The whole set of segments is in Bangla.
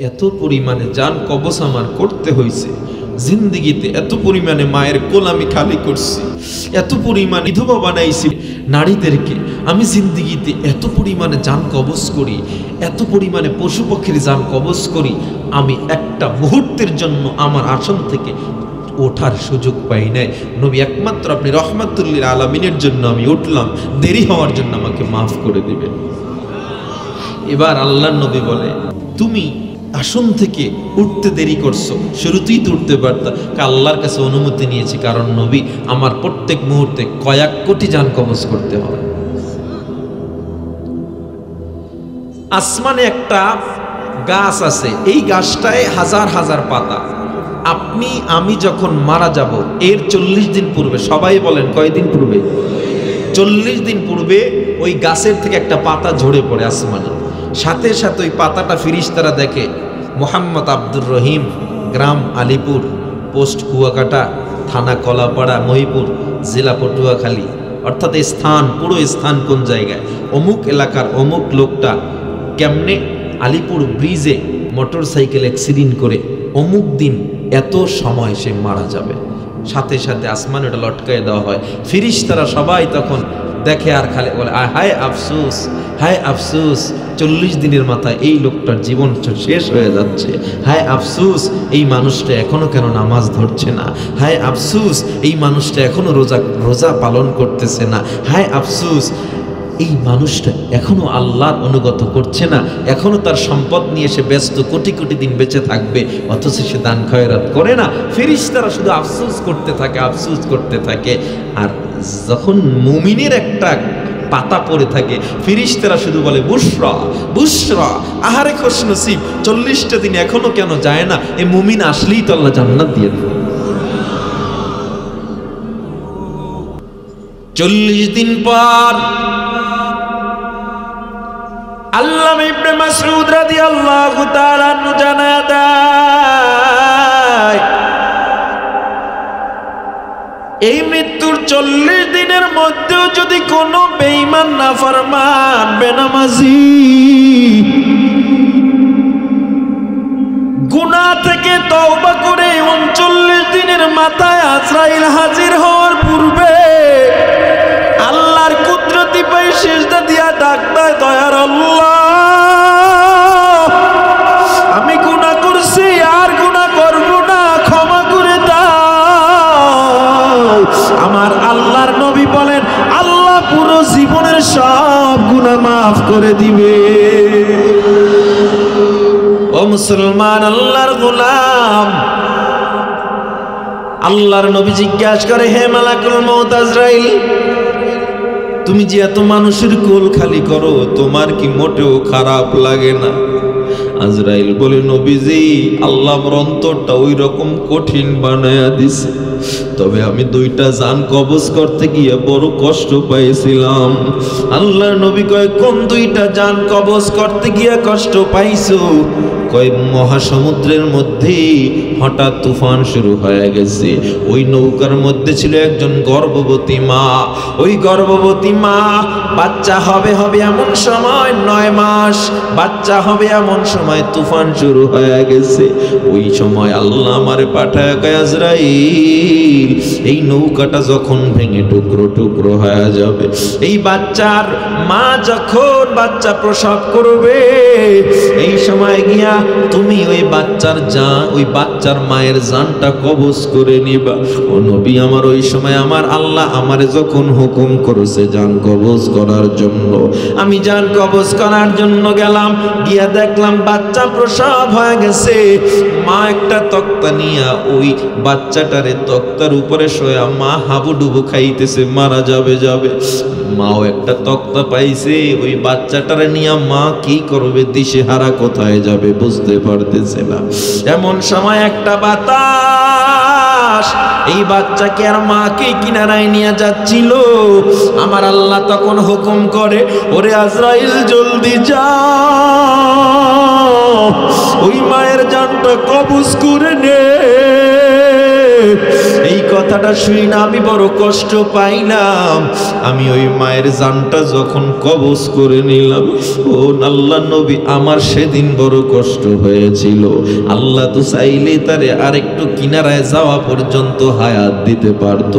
এত পরিমাণে জান কবজ আমার করতে হয়েছে, জিন্দিগিতে এত পরিমাণে মায়ের কোল আমি খালি করছি, এত পরিমাণ বিধবা বানাইছি নারীদেরকে আমি জিন্দিগিতে, এত পরিমাণে জান কবজ করি, এত পরিমাণে পশু পক্ষীর জান কবজ করি, আমি একটা মুহূর্তের জন্য আমার আসন থেকে ওঠার সুযোগ পাই নাই। নবী একমাত্র আপনি রহমাতুল্লিল আলামিনের জন্য আমি উঠলাম, দেরি হওয়ার জন্য আমাকে মাফ করে দিবেন। এবার আল্লাহর নবী বলে, তুমি আসন থেকে উঠতে দেরি করছো, শুরুতেই তো উঠতে পারতা। আল্লাহর কাছে অনুমতি নিয়েছি, কারণ নবী আমার প্রত্যেক মুহূর্তে কয়েক কোটি জান কবজ করতে হয়। আসমানে একটা গাছ আছে, এই গাছটায় হাজার হাজার পাতা। আপনি আমি যখন মারা যাব এর 40 দিন পূর্বে, সবাই বলেন কয়দিন পূর্বে? 40 দিন পূর্বে ওই গাছের থেকে একটা পাতা ঝরে পড়ে আসমানে। সাথে সাথে ওই পাতাটা ফিরিস্তারা দেখে, মোহাম্মদ আব্দুর রহিম, গ্রাম আলিপুর, পোস্ট কুয়াকাটা, থানা কলাপাড়া, মহিপুর, জেলা পটুয়াখালী, অর্থাৎ এই স্থান, পুরো স্থান কোন জায়গায়, অমুক এলাকার অমুক লোকটা কেমনে আলিপুর ব্রিজে মোটর সাইকেল অ্যাক্সিডেন্ট করে অমুক দিন এত সময় সে মারা যাবে। সাথে সাথে আসমানে ওটা লটকায় দেওয়া হয়। ফিরিস্তারা সবাই তখন দেখে আর খালি বলে, হায় আফসোস, হায় আফসোস, 40 দিনের মাথায় এই লোকটার জীবন শেষ হয়ে যাচ্ছে। হায় আফসোস, এই মানুষটা এখনো কেন নামাজ ধরছে না। হায় আফসোস, এই মানুষটা এখনো রোজা পালন করতেছে না। হায় আফসোস, এই মানুষটা এখনো আল্লাহর অনুগত করছে না, এখনো তার সম্পদ নিয়ে সে ব্যস্ত, কোটি কোটি দিন বেঁচে থাকবে, অথচ সে দান খয়রাত করে না। ফেরেশতারা শুধু আফসোস করতে থাকে, আফসোস করতে থাকে। আর যখন মুমিনের একটা পাতা পড়ে থাকে, ফেরেশতারা শুধু বলে, বুশরা বুশরা, আহারে খুশ নসিব, 40টা দিন এখনো কেন যায় না, এই মুমিন আসলেই তো আল্লাহ জান্নাত দিয়ে দেবে। 40 দিন পর আল্লামা ইবনে মাসউদ রাদিয়াল্লাহু তাআলা আনহু জানায়া দেয়, এই মৃত্যুর 40 দিনের মধ্যেও যদি কোনো বেঈমান নাফরমান বেনামাজি গুনাহ থেকে তওবা করে 39 দিনের মাথায় আজরাইল হাজির হওয়ার পূর্বে আল্লাহর কুদরতি পায়ে সিজদা দিয়া ডাকতে, দয়ার আল্লাহ, আমি গুনাহ করছি, আর গুনাহ করব না, ক্ষমা করে দাও। আমার আল্লাহর নবী বলেন, আল্লাহ পুরো জীবনের সব গুনাহ মাফ করে দিবে। ও মুসলমান, আল্লাহর গোলাম, আল্লাহর নবী জিজ্ঞাসা করে, হে মালাকুল মউত আজরাইল, তুমি যে এত মানুষের কোল খালি করো, তোমার কি মোটেও খারাপ লাগে না? আজরাইল বলে, নবীজি, আল্লাহ আমার অন্তরটা ওই রকম কঠিন বানায়া দিছে, তবে আমি 2টা জান কবজ করতে গিয়ে বড় কষ্ট পাইছিলাম। আল্লাহর নবী কয়, কোন 2টা জান কবজ করতে গিয়ে কষ্ট পাইছো? কয়, মহাসমুদ্রের মধ্যে হঠাৎ তুফান শুরু হয়ে গেছে, ওই নৌকার মধ্যে ছিল একজন গর্ভবতী মা। ওই গর্ভবতী মা বাচ্চা হবে এমন সময়, 9 মাস বাচ্চা হবে এমন সময় তুফান শুরু হয়ে গেছে। ওই সময় আল্লাহ আমারে পাঠায়, কয়, আজরাইল, এই নৌকাটা যখন ভেঙে টুকরো টুকরো হয়ে যাবে, এই বাচ্চার মা যখন বাচ্চা প্রসব করবে, এই সময় গিয়া তুমি ওই বাচ্চার মায়ের জানটা কবজ করে নিবা। ও নবী আমার, ওই সময় আমার আল্লাহ আমারে যখন হুকুম করেছে জান কবজ করার জন্য, আমি জান কবজ করার জন্য গেলাম, গিয়া দেখলাম বাচ্চা প্রসব হয়ে গেছে। মা একটা তক্তা নিয়া ওই বাচ্চাটারে তক্তার উপরে শোয়া মা হাবুডুবু খাইতেছে, মারা যাবে। মাও একটা তক্তা পাইছে, ওই বাচ্চাটারে নিয়ে মা কি করবে, দিশেহারা, কোথায় যাবে বুঝতে পারতেছে না। এমন সময় একটা বাতাস এই বাচ্চাকে আর মাকে কিনারায় নিয়ে যাচ্ছিল। আমার আল্লাহ তখন হুকুম করে, ওরে আজরাইল, জলদি যাও, ওই মায়ের জানটা কবজ করে নে। এই কথা কথাটা শুনি না আমি বড় কষ্ট পাইলাম। আমি ওই মায়ের জানটা যখন কবজ করে নিলাম, ও আল্লাহ নবী, আমার সেদিন বড় কষ্ট হয়েছিল। আল্লাহ তো চাইলে তারে আরেকটু কিনারায় যাওয়া পর্যন্ত হায়াত দিতে পারতো।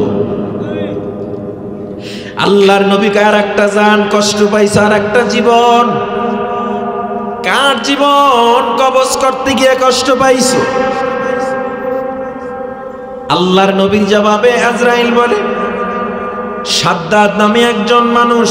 আল্লাহর নবীকে আর একটা জান কষ্ট পাইছে, আর একটা জীবন। কার জীবন কবজ করতে গিয়ে কষ্ট পাইছো? আল্লাহর নবীর জবাবে আজরাইল বলে, সাদ্দাদ নামে একজন মানুষ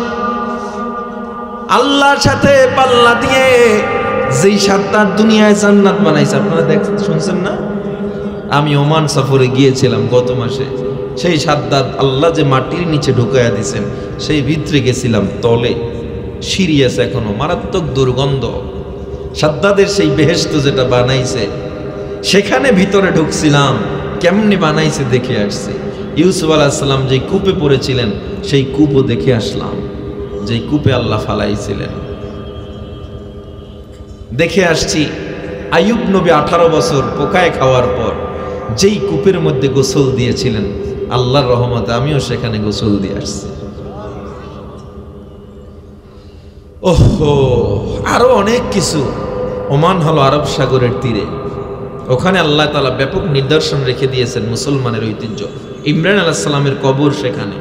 আল্লাহর সাথে পাল্লা দিয়ে, যেই সাদ্দাদ দুনিয়ায় জান্নাত বানাইছে। আপনারা দেখছেন, শুনছেন না? আমি ওমান সফরে গিয়েছিলাম গত মাসে। সেই সাদ্দাদ আল্লাহ যে মাটির নিচে ঢুকাইয়া দিয়েছেন, সেই ভিতরে গেছিলাম, তলে সিঁড়ি আছে এখনো, মারাত্মক দুর্গন্ধ। সাদ্দাদের সেই বেহেশত যেটা বানাইছে, সেখানে ভিতরে ঢুকছিলাম, কেমনি বানাইছে দেখে আসছে। ইউসুফ আলাইহিস সালাম যেই কূপে পড়েছিলেন, সেই কূপও দেখে আসলাম, যেই কূপে আল্লাহ ফালাইছিলেন দেখে আসছি। আইয়ুব নবী 18 বছর পোকায় খাওয়ার পর যেই কূপের মধ্যে গোসল দিয়েছিলেন, আল্লাহর রহমতে আমিও সেখানে গোসল দিয়ে আসছি। ওহো, আরো অনেক কিছু। ওমান হলো আরব সাগরের তীরে, ওখানে আল্লাহ তাআলা ব্যাপক নিদর্শন রেখে দিয়েছেন মুসলমানের ঐতিহ্য। ইমরান আলাইহিস সালামের কবর সেখানে।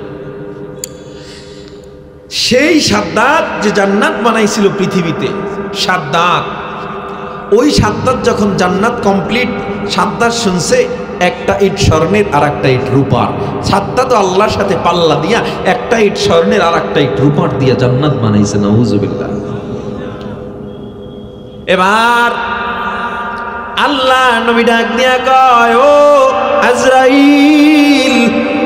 সেই সাদ্দাদ যে জান্নাত বানাইছিল পৃথিবীতে, সাদ্দাদ, ওই সাদ্দাদ যখন জান্নাত কমপ্লিট, সাদ্দাদ শুনছে একটা ইট স্বর্ণের আর একটা ইট রূপার। সাদ্দাদ আল্লাহর সাথে পাল্লা দিয়া একটা ইট স্বর্ণের আর একটা ইট রূপার দিয়া জান্নাত বানাইছে। নাউজুবিল্লাহ। এবার আল্লাহ নবী ডাক দিয়া কয়, ও আজরাইল,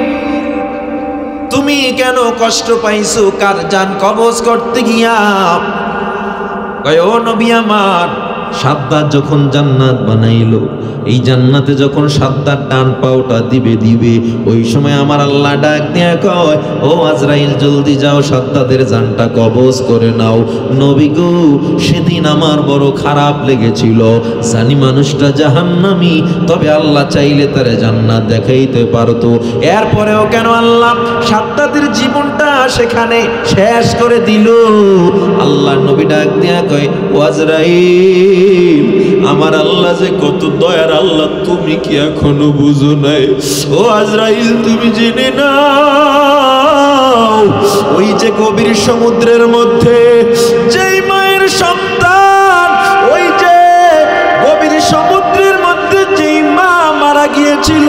তুমি কেন কষ্ট পাইছো কার জান কবজ করতে গিয়া? কয়, ও নবী আমার, সাদ্দাদ যখন জান্নাত বানাইলো, এই জান্নাতে যখন সাদ্দাদ ডান পাওটা দিবে, ওই সময় আমার আল্লাহ ডাক দিয়া কয়, ও আজরাইল, জলদি যাও, সাদ্দাদের জানটা কবজ করে নাও। নবী গো, সেদিন আমার বড় খারাপ লেগেছিল, জানি মানুষটা জাহান্নামী, তবে আল্লাহ চাইলে তারে জান্নাত দেখাইতে পারতো। এরপরেও কেন আল্লাহ সাদ্দাদের জীবনটা সেখানে শেষ করে দিল? আল্লাহ নবী ডাক দিয়া কয়, ও আজরাইল, আমার আল্লাহ যে কত দয়ার আল্লাহ, তুমি কি এখনো বুঝো নাই? ও আজরাইল, তুমি জেনে নাও, ওই যে গভীর সমুদ্রের মধ্যে যেই মায়ের সন্তান, ওই যে গভীর সমুদ্রের মধ্যে যেই মা মারা গিয়েছিল,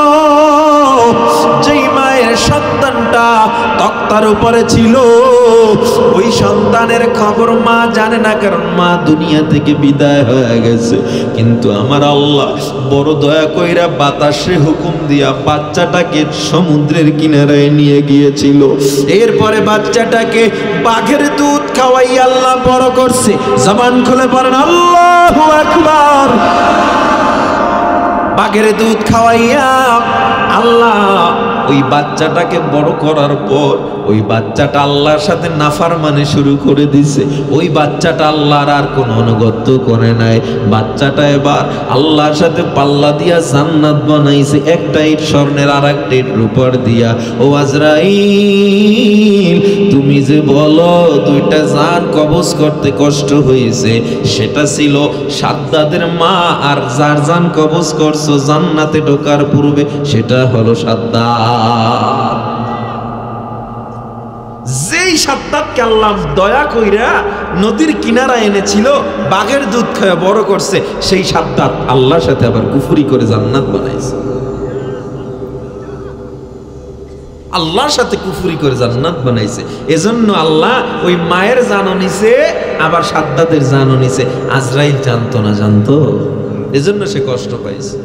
যেই মায়ের সন্তানটা তক্তার উপরে ছিল, ওই সন্তানের খবর মা জানে না, কারণ মা দুনিয়া থেকে বিদায় হয়ে গেছে। কিন্তু আমার আল্লাহ বড় দয়া কইরা বাতাসে হুকুম দিয়া বাচ্চাটাকে সমুদ্রের কিনারায় নিয়ে গিয়েছিল। এরপরে বাচ্চাটাকে বাঘের দুধ খাওয়াই আল্লাহ বড় করছে। জবান খুলে পড়েন আল্লাহু আকবার। বাঘের দুধ খাওয়াইয়া আল্লাহ ওই বাচ্চাটাকে বড় করার পর, ওই বাচ্চাটা আল্লাহর সাথে নাফরমানি শুরু করে দিছে। ওই বাচ্চাটা আল্লাহর আর কোনো অনুগত্য করে নাই। বাচ্চাটা এবার আল্লাহর সাথে পাল্লা দিয়া জান্নাত বানাইছে, একটা ইট স্বর্ণের আর একটা ইট রূপার দিয়া। ও আজরাইল, তুমি যে বলো দুইটা জান কবজ করতে কষ্ট হয়েছে, সেটা ছিল সাদ্দাদের মা, আর যার জান কবজ করছো জান্নাতে ঢোকার পূর্বে, সেটা হলো সাদ্দাদ। যেই সাদ্দাদকে আল্লাহ দয়া কইরা নদীর কিনারা এনেছিল, বাঘের দুধ খাওয়া বড় করছে, সেই সাদ্দাদ আল্লাহর সাথে আবার কুফরি করে জান্নাত বানাইছে। আল্লাহর সাথে কুফরি করে জান্নাত বানাইছে। এজন্য আল্লাহ ওই মায়ের জানও নিছে, আবার সাদ্দাদের জানও নিছে। আজরাইল জানতো না, জানতো, এজন্য সে কষ্ট পাইছে।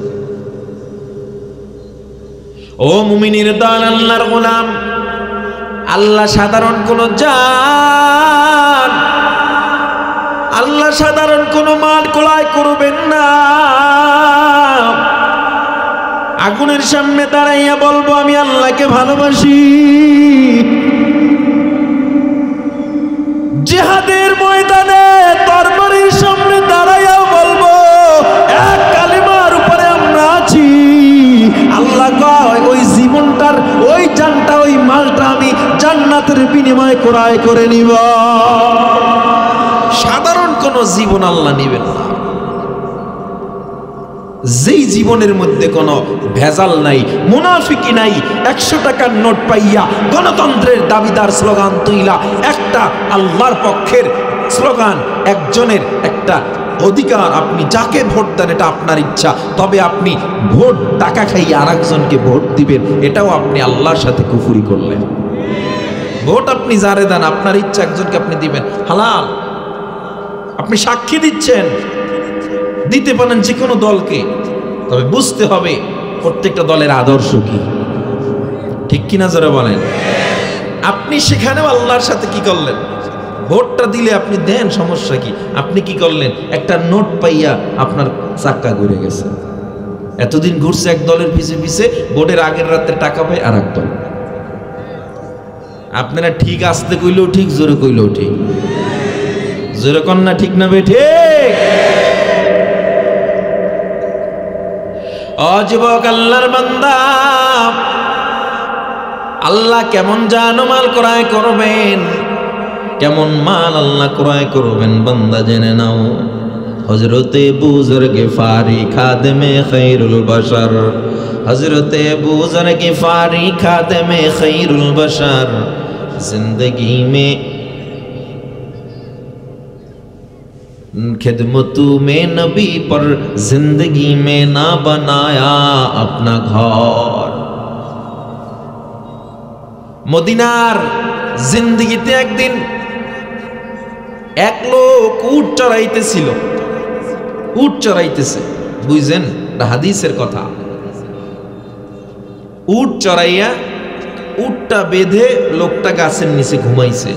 ও মুমিনের দল, আল্লাহর গোলাম, আল্লাহ সাধারণ কোন জান, আল্লাহ সাধারণ কোন মাল কোলায় করবেন না। আগুনের সামনে দাঁড়াইয়া বলবো আমি আল্লাহকে ভালোবাসি। জিহাদের ময়দানে তরবারির সামনে দাঁড়াইয়াও বলবো এক কালিমার উপরে আমরা আছি। আল্লাহ কয় ওই বিনিময়ে ক্রয় করে নিব। সাধারণ কোন জীবন আল্লাহ নিবেন না, যেই জীবনের মধ্যে কোনো ভেজাল নাই, মুনাফিকি নাই। 100 টাকার নোট পাইয়া গণতন্ত্রের দাবিদার স্লোগান তুইলা একটা আল্লাহর পক্ষের স্লোগান, একজনের একটা অধিকার, আপনি যাকে ভোট দেন এটা আপনার ইচ্ছা, তবে আপনি ভোট টাকা খাইয়ে আরেকজনকে ভোট দিবেন, এটাও আপনি আল্লাহর সাথে কুফরি করলেন। ভোট আপনি যারে দেন আপনার ইচ্ছা একজনকে আপনি দিবেন, হালাল। আপনি সাক্ষী দিচ্ছেন, দিতে পারেন যে কোনো দলকে, তবে বুঝতে হবে প্রত্যেকটা দলের আদর্শ কি, ঠিক কিনা যারা বলেন। আপনি সেখানেও আল্লাহর সাথে কি করলেন? ভোটটা দিলে আপনি দেন, সমস্যা কি? আপনি কি করলেন? একটা নোট পাইয়া আপনার চাক্কা ঘুরে গেছে। এতদিন ঘুরছে এক দলের পিছে পিছে, ভোটের আগের রাতে টাকা পায় আর এক দল। আপনারা ঠিক আসতে কইলেও ঠিক, জোরে কইলেও ঠিক, জোরে কন না, ঠিক না বে ঠিক? ও যুবক আল্লাহর বান্দা, আল্লাহ কেমন জানো মাল ক্রয় করবেন, কেমন মাল আল্লাহ ক্রয় করবেন বান্দা জেনে নাও। হযরতে বুজুর্গ গিফারি খাদেমে খায়রুল বাশার, হযরতে বুজুর্গ গিফারি খাদেমে খায়রুল বাশার जिंदगी में खिदमतू में नबी पर जिंदगी में ना बनाया अपना घर। মদিনার জিন্দেগিতে একদিন এক লোক উট চড়াইতেছিল, উট চড়াইতেছে, বুঝছেন হাদিসের কথা। উট চড়াইয়া উটটা বেঁধে লোকটা গাছের নিচে ঘুমাইছে।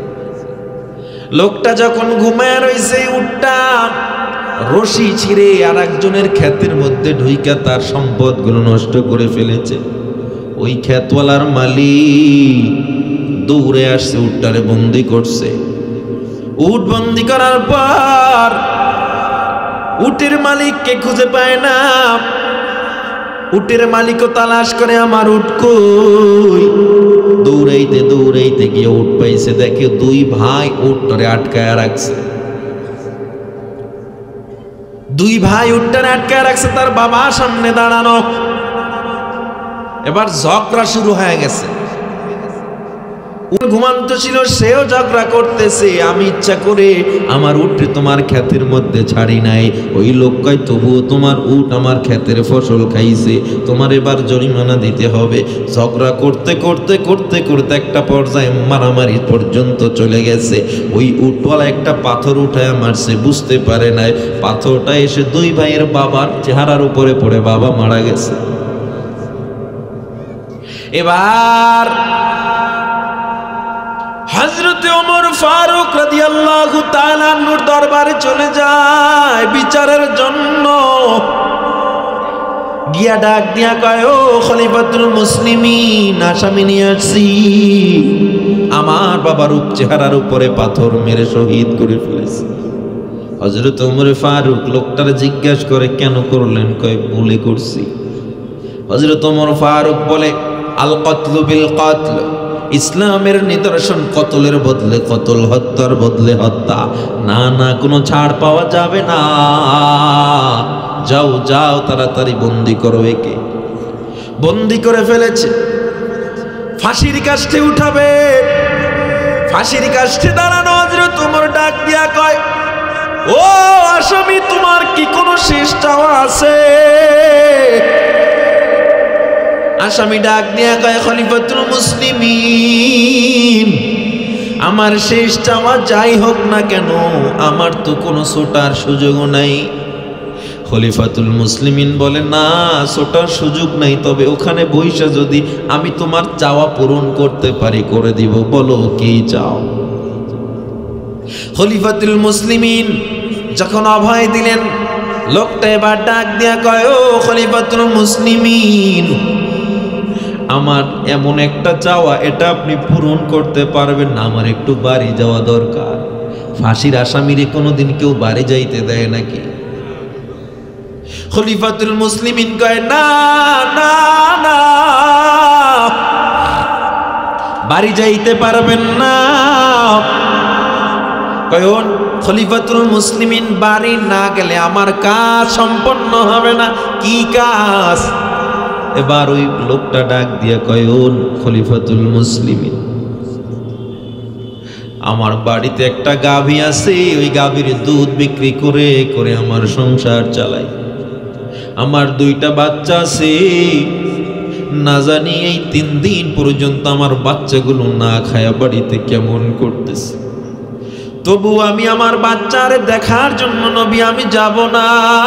লোকটা যখন ঘুমায় রইছে, উটটা রশি ছিঁড়ে আর একজনের ক্ষেতের মধ্যে ঢুইকা তার সম্পদগুলো নষ্ট করে ফেলেছে। ওই ক্ষেতওয়ালার মালিক দৌড়ে আসছে, উটটারে বন্দি করছে। উট বন্দি করার পর উটের মালিককে খুঁজে পায় না। উটের মালিকও তালাশ করে, আমার উট কই। দৌড়াইতে দৌড়াইতে গিয়ে উট পাইছে, দেখে দুই ভাই উটটারে আটকায় রাখছে। দুই ভাই উটটারে আটকায় রাখছে, তার বাবা সামনে দাঁড়ানো। এবার ঝগড়া শুরু হয়ে গেছে। ঘুমান্ত ছিল, সেও ঝগড়া করতেছে, আমি ইচ্ছা করে আমার উটরে তোমার ক্ষেতের মধ্যে ছাড়ি নাই। ওই লোক কয় তবুও তোমার উট আমার ক্ষেতের ফসল খাইছে, তোমার এবার জরিমানা দিতে হবে। ঝগড়া করতে করতে করতে করতে একটা পর্যায়ে মারামারি পর্যন্ত চলে গেছে। ওই উটওয়ালা একটা পাথর উঠায় মারছে, বুঝতে পারে নাই পাথরটা এসে দুই ভাইয়ের বাবার চেহারার উপরে পড়ে, বাবা মারা গেছে। এবার হযরত ওমর ফারুক রাদিয়াল্লাহু তাআলা নূর দরবারে চলে যায় বিচারের জন্য। গিয়া ডাক দিয়া কয়, ও খলিফাতুল মুসলিমিন, আসামি নিয়ে আসছি। আমার বাবার চেহারার উপরে পাথর মেরে শহীদ করে ফেলেছে। হযরত ওমর ফারুক লোকটারে জিজ্ঞাসা করে, কেন করলেন? কয়, ভুলে করছি। হযরত ওমর ফারুক বলে, আল কতলু বিল কতল, ইসলামের নিদর্শন কতলের বদলে কতল, হত্যার বদলে হত্যা। না না, কোনো ছাড় পাওয়া যাবে না। যাও যাও, তাড়াতাড়ি বন্দি করো একে। বন্দি করে ফেলেছে, ফাঁসির কাষ্ঠে উঠাবে। ফাঁসির কাষ্ঠে দাঁড়ানো হযরত ওমর ডাক দিয়া কয়, ও আসামি, তোমার কি কোনো শেষ চাওয়া আছে? আসামি ডাক দিয়া কয়, খলিফাতুল মুসলিমিন, আমার শেষ চাওয়া যাই হোক না কেন, আমার তো কোনো ছোটার সুযোগও নাই। খলিফাতুল মুসলিমিন বলে, না, ছোটার সুযোগ নাই, তবে ওখানে বইসা যদি আমি তোমার চাওয়া পূরণ করতে পারি করে দিব। বলো কি চাও? খলিফাতুল মুসলিমিন যখন অভয় দিলেন, লোকটা এবার ডাক দিয়া কয়, ও খলিফাতুল মুসলিমিন, আমার এমন একটা চাওয়া, এটা আপনি পূরণ করতে পারবেন না? আমার একটু বাড়ি যাওয়া দরকার। ফাঁসির আসামিরে কোনোদিন কেউ বাড়ি যাইতে দেয় নাকি? খলিফাতুল মুসলিমিন কয়, না না না, বাড়ি যাইতে পারবেন না। কয়ন খলিফাতুল মুসলিমিন বাড়ি না গেলে আমার কাজ সম্পন্ন হবে না। কি কাজ? এবার ওই লোকটা ডাক দিয়া কয়ন খলিফাতুল মুসলিমিন, আমার বাড়িতে একটা গাভী আছে, ওই গাভীর দুধ বিক্রি করে করে আমার সংসার চালাই। আমার 2টা বাচ্চা আছে, না জানি এই 3 দিন পর্যন্ত আমার বাচ্চাগুলো না খায়া বাড়িতে কেমন করতেছে। তবু আমি আমার বাচ্চারে দেখার জন্য নবী আমি যাব না।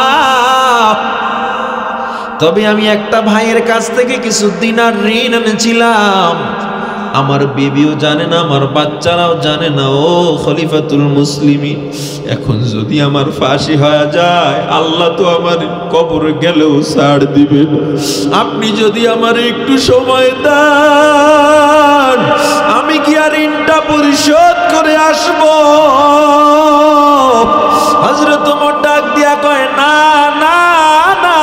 তবে আমি একটা ভাইয়ের কাছ থেকে কিছু দিনার ঋণ এনেছিলাম। আমার বিবিও জানে না, আমার বাচ্চারাও জানে না। ও খলিফাতুল মুসলিমিন, এখন যদি আমার ফাঁসি হয়ে যায়, আল্লাহ তো আমার কবরে গেলেও ছাড় দিবে না। আপনি যদি আমার একটু সময় দেন, আমি কি আর ঋণটা পরিশোধ করে আসব? হযরত ওমর ডাক দিয়া কয়, না না না,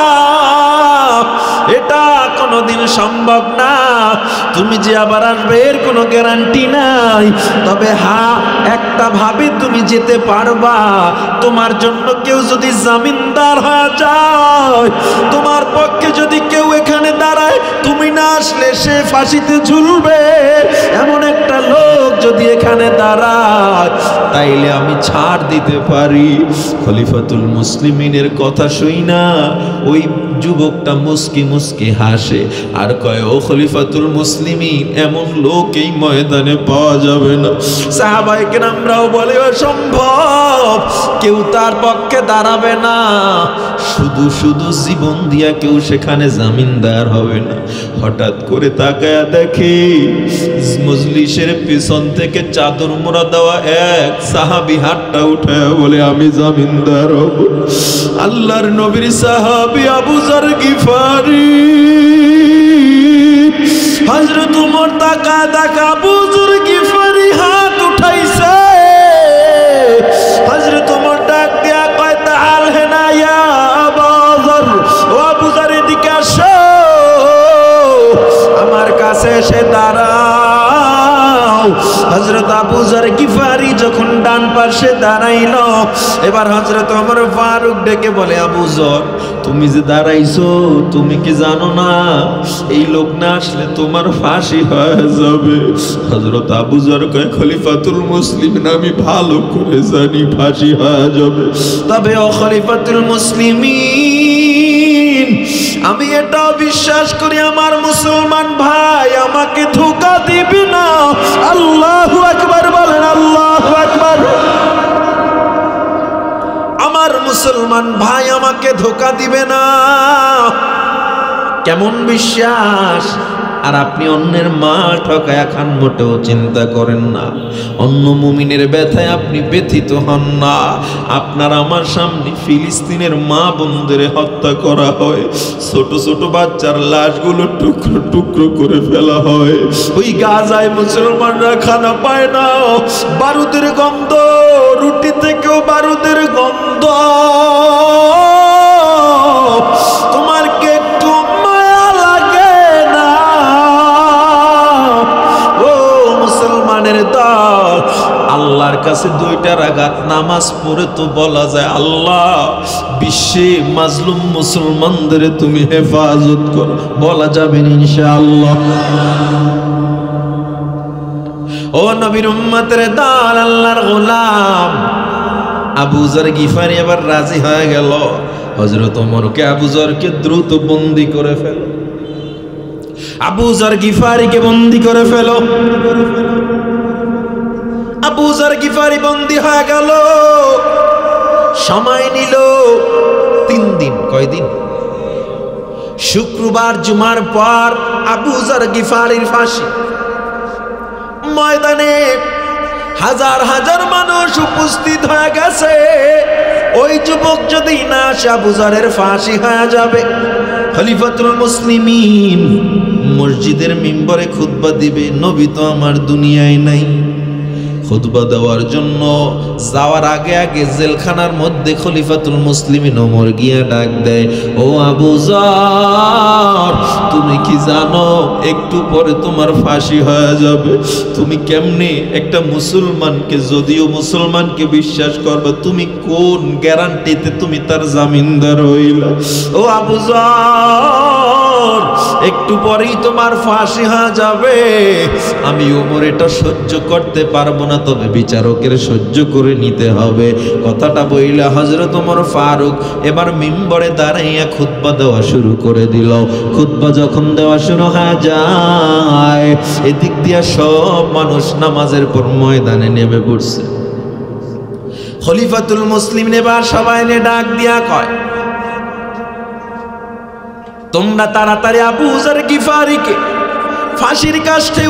এটা কোনোদিন সম্ভব না। তুমি যে আবার আসবে এর কোনো গ্যারান্টি নাই। তবে হ্যাঁ, একটা ভাবে তুমি যেতে পারবা। তোমার জন্য কেউ যদি জামিনদার হয়ে যায়, তোমার পক্ষে যদি কেউ এখানে দাঁড়ায়, তুমি না আসলে সে ফাঁসিতে ঝুলবে, এমন একটা লোক যদি এখানে দাঁড়ায়, তাইলে আমি ছাড় দিতে পারি। খলিফাতুল মুসলিমিনের কথা শুই না ওই যুবকটা মুস্কি মুস্কি হাসে আর কয়, ও খলিফাতুল মুসলিমিন, এমন লোক এই ময়দানে পাওয়া যাবে না। সাহাবায়ে কেরামরাও বলে অসম্ভব, কেউ তার পক্ষে দাঁড়াবে না। শুধু শুধু জীবন দিয়া কেউ সেখানে জামিনদার হবে না। হঠাৎ করে তাকায়া দেখে মজলিসের পিছন থেকে চাদর মোড়া দেওয়া এক সাহাবী হাতটা উঠায় বলে, আমি জামিনদার হব। আল্লাহর নবীর সাহাবী আবু যর গিফারি। হযরত ওমর তাকা তাকা আবু যর গিফারি হাত উঠাইছে। হযরত ওমর ডাক দিয়া কয়, তাআল হেনা ইয়া আবু যর, ও আবু যর এদিকে আসো, আমার কাছে এসে দাঁড়াও। হযরত আবু যর গিফারি যখন ডান পাশে দাঁড়াইল, এবার হযরত ওমর ফারুক ডেকে বলে, আবু যর, তুমি যে দাঁড়াইছো, তুমি কি জানো না এই লোক না আসলে তোমার ফাঁসি হয়ে যাবে? হযরত আবু যর কয়, খলিফাতুল মুসলিমিন, আমি ভালো করে জানি ফাঁসি হয়ে যাবে, তবে ও খলিফাতুল মুসলিমিন, আমি এটাও বিশ্বাস করি আমার মুসলমান ভাই আমাকে ধোঁকা দিবে না। আল্লাহু আকবার বলেন, আল্লাহু আকবার। আমার মুসলমান ভাই আমাকে ধোঁকা দিবে না। কেমন বিশ্বাস! আর আপনি অন্যের মা ঠকায়া খান, মোটেও চিন্তা করেন না। অন্য মুমিনের ব্যথায় আপনি ব্যথিত হন না। আপনার আমার সামনে ফিলিস্তিনের মা বোনদের হত্যা করা হয়, ছোট ছোট বাচ্চার লাশগুলো টুকরো টুকরো করে ফেলা হয়। ওই গাজায় মুসলমানরা খানা পায় না, বারুদের গন্ধ, রুটি থেকেও বারুদের গন্ধ। তোমার কে একটু মায়া লাগে না? ও মুসলমানের দল, আল্লাহর কাছে 2টা রাকাত নামাজ পড়ে তো বলা যায়, আল্লাহ বিশ্বে মাজলুম মুসলমানদের তুমি হেফাজত করো, বলা যাবে ইনশাআল্লাহ। ও নবীর উম্মতের দল, আল্লাহর গোলাম আবু যর গিফারি এবার রাজি হয়ে গেল। হযরত ওমরকে আবু যরকে দ্রুত বন্দী করে ফেল, আবু যর গিফারিকে বন্দী করে ফেল। আবু যর গিফারি বন্দী হয়ে গেল। সময় নিল 3 দিন। কয়দিন? শুক্রবার জুমার পর আবু যর গিফারির ফাঁসি। ময়দানে হাজার হাজার মানুষ উপস্থিত হয়ে গেছে। ওই যুবক যদি না আসে, আবু যরের ফাঁসি হয়ে যাবে। খলিফাতুল মুসলিমিন মসজিদের মিম্বরে খুতবা দিবে, নবী তো আমার দুনিয়ায় নাই, খুতবা দেওয়ার জন্য যাওয়ার আগে আগে জেলখানার মধ্যে খলিফাতুল মুসলিমিন ওমর গিয়া ডাক দেয়, ও আবু যর, তুমি কি জানো একটু পরে তোমার ফাঁসি হয়ে যাবে? তুমি কেমনে একটা মুসলমানকে, যদিও মুসলমানকে বিশ্বাস করবে, তুমি কোন গ্যারান্টিতে তুমি তার জামিনদার হইলা? ও আবু যর, একটু পরেই তোমার ফাঁসি হয়ে যাবে। আমি ওমর এটা সহ্য করতে পারবো না, তবে বিচারকের সহ্য করে নিতে হবে। কথাটা বইলা হযরত ওমর ফারুক এবার মিম্বরে দাঁড়াইয়া খুতবা দেওয়া শুরু করে দিল। খুতবা যখন দেওয়া শুরু হয়ে যায়, এদিক দিয়া সব মানুষ নামাজের পর ময়দানে নেমে পড়ছে। খলিফাতুল মুসলিমিন এবার সবাই ডাক দিয়া কয়, তোমরা তাড়াতাড়ি আবু যর গিফারিকে ফাঁসির কাষ্ঠে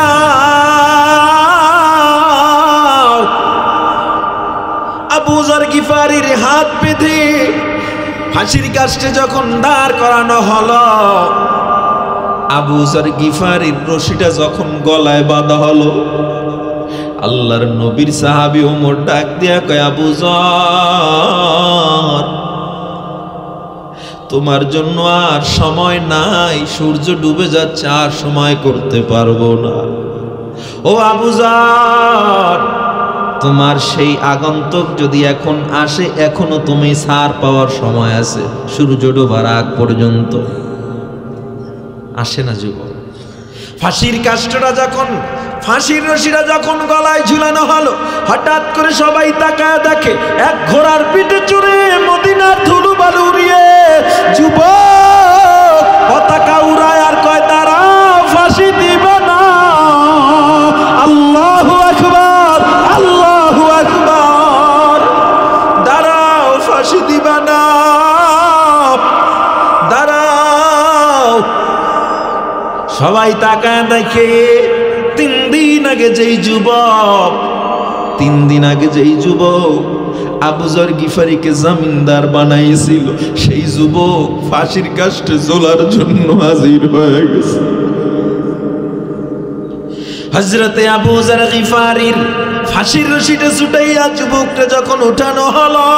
উঠাও। আবু যর গিফারির হাত বেঁধে ফাঁসির কাষ্ঠে যখন দাঁড় করানো হলো, আবু যর গিফারির রশিটা যখন গলায় বাঁধা হলো, আল্লাহর নবীর সাহাবী ওমর ডাক দিয়া কয়, আবু যর, তোমার জন্য আর সময় নাই, সূর্য ডুবে যাচ্ছে, আর সময় করতে পারবো না। ও আবু যর, তোমার সেই আগন্তুক যদি এখন আসে, এখনো তুমি ছাড় পাওয়ার সময় আছে, সূর্য ডোবার আগ পর্যন্ত। আসে না যুবক। ফাঁসির কাষ্ঠটা যখন, ফাঁসির রশিটা যখন গলায় ঝুলানো হলো, হঠাৎ করে সবাই তাকায় দেখে এক ঘোড়ার পিঠে চড়ে মদিনার ধুলো বালু উড়িয়ে যুবক পতাকা উড়ায় আর কয়, তারা ফাঁসি দিবে না। আল্লাহু আকবার, আল্লাহু আকবার। দাঁড়াও, ফাঁসি দিবে না, দাঁড়াও। সবাই তাকায় দেখে 3 দিন আগে যেই যুবক আবু যর গিফারিকে জামিনদার বানাইছিল, সেই যুবক ফাঁসির কাষ্ঠে ঝোলার জন্য হাজির হয়ে গেছে। হযরতে আবু যর গিফারির ফাঁসির রশিটা ছুটাইয়া যুবকটা যখন উঠানো হলো,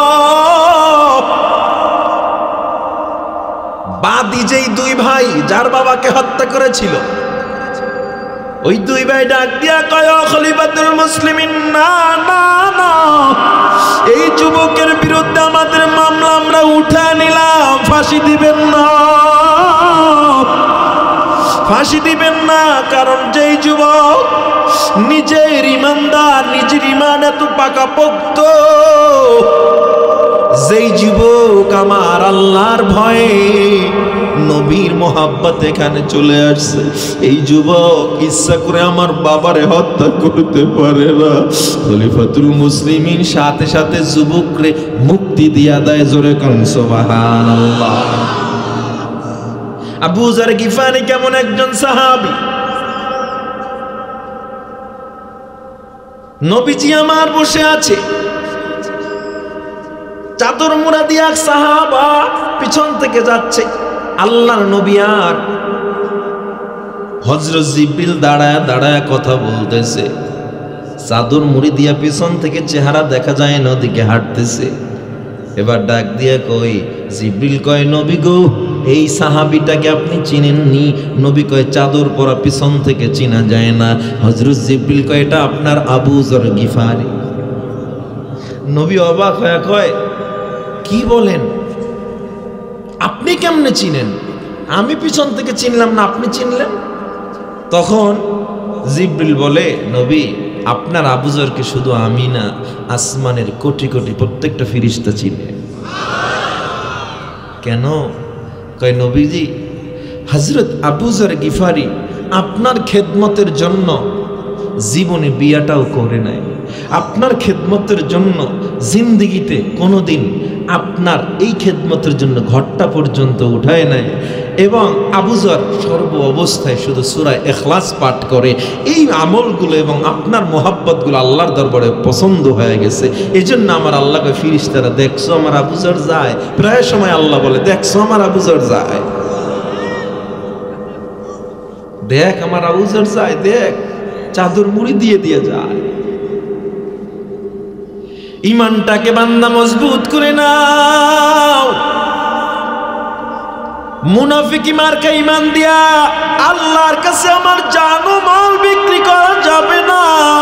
বাদী যেই 2 ভাই যার বাবাকে হত্যা করেছিল, ওই 2 ভাই ডাক দিয়া কয়, খলিফাতুল মুসলিমিন, না না না, এই যুবকের বিরুদ্ধে আমাদের মামলা আমরা উঠা নিলাম, ফাঁসি দিবেন না, ফাঁসি দিবেন না। কারণ যেই যুবক নিজের ইমানদার, নিজের ইমান এত পাকাপোক্ত, যেই যুবক আমার আল্লাহর ভয়ে নবীর মোহাব্বত এখানে চলে আসছে, এই যুবক ইচ্ছা করে আমার বাবারে হত্যা করতে পারে না। খলিফাতুল মুসলিমিন সাথে সাথে যুবকরে মুক্তি দিয়া দেয়। জোরে কোন সুবহানাল্লাহ। আবু যর গিফারি কেমন একজন সাহাবী, নবীজি আমার বসে আছে, চাদর মুড়া দিয়া সাহাবা পিছন থেকে যাচ্ছে, আল্লাহর নবী আর হযরত জিবরিল দাঁড়ায় দাঁড়ায় কথা বলতেছে, চাদর মুড়ি দিয়া পিছন থেকে চেহারা দেখা যায় না, ওদিকে হাঁটতেছে। এবার ডাক দিয়া কই, জিবরিল কয়, নবী গো, এই সাহাবীটাকে আপনি চিনেননি? নবী কয়, চাদর পরা পিছন থেকে চিনা যায় না। হযরত জিবরিল কয়, এটা আপনার আবু যর গিফারি। নবী অবাক হয়ে কয়, কি বলেন? আপনি কেমনে চিনেন? আমি পিছন থেকে চিনলাম না, আপনি চিনলেন? তখন জিবরিল বলে, নবী, আপনার আবু যরকে শুধু আমি না, আসমানের কোটি কোটি প্রত্যেকটা ফেরেশতা চিনে। কেন? কয়, নবীজি, হযরত আবু যর গিফারি আপনার খেদমতের জন্য জীবনে বিয়াটাও করে নাই, আপনার খেদমতের জন্য জিন্দেগিতে কোনোদিন আপনার এই খেদমতের জন্য ঘরটা পর্যন্ত উঠায় নাই, এবং আবু যর সর্ব অবস্থায় শুধু সূরা ইখলাস পাঠ করে। এই আমলগুলো এবং আপনার মোহাব্বতগুলো আল্লাহর দরবারে পছন্দ হয়ে গেছে। এই জন্য আমার আল্লাহকে ফেরেশতারা, দেখছো আমার আবু যর যায়, প্রায় সময় আল্লাহ বলে, দেখছো আমার আবু যর যায়, দেখ আমার আবু যর যায়, দেখ চাদর মুড়ি দিয়ে দিয়ে যায়। ইমানটাকে বান্দা মজবুত করে নাও। মুনাফিকি মার্কা ইমান দিয়া আল্লাহর কাছে আমার জান ও মাল বিক্রি করা যাবে না।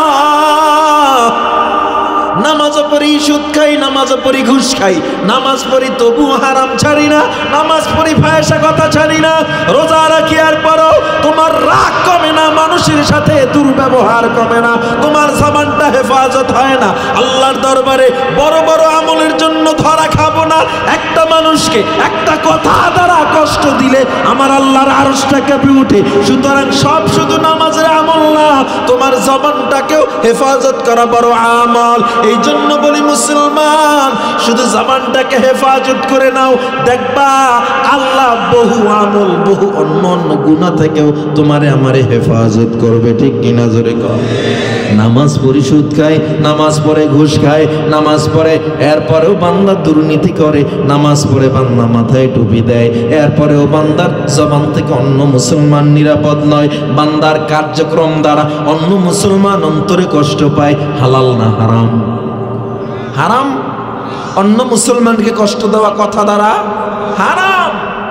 নামাজ পড়ি সুদ খাই, নামাজ পড়ি ঘুষ খাই, নামাজ পড়ি তবু হারাম ছাড়ি না, নামাজ পড়ি ফায়সা কথা ছাড়ি না, রোজা রাখি আর পরও তোমার রাগ কমে না, মানুষের সাথে দুর্ব্যবহার কমে না, তোমার জবানটা হেফাজত হয় না। আল্লাহর দরবারে বড় বড় আমলের জন্য ধরা খাবো না। একটা মানুষকে একটা কথা দ্বারা কষ্ট দিলে আমার আল্লাহর আরশটা কেঁপে উঠে। সুতরাং সব শুধু নামাজের আমল না, তোমার জবানটাকেও হেফাজত করা বড় আমল। এই জন্য বলি মুসলমান, শুধু জবানটাকে হেফাজত করে নাও, দেখবা আল্লাহ বহু আমল বহু অন্য অন্য গুনাহ থেকেও তোমারে আমারে হেফাজত করবে। ঠিক কিনা জোরে কর। নামাজ পড়ি সুদ খায়, নামাজ পড়ে ঘুষ খায়, নামাজ পড়ে এরপরেও বান্দা দুর্নীতি করে, নামাজ পড়ে বান্দা মাথায় টুপি দেয়, এরপরেও বান্দার জবান থেকে অন্য মুসলমান নিরাপদ নয়, বান্দার কার্যক্রম দ্বারা অন্য মুসলমান অন্তরে কষ্ট পায়। হালাল না হারাম? হারাম। অন্য মুসলমানকে কষ্ট দেওয়া কথা দ্বারা হারাম।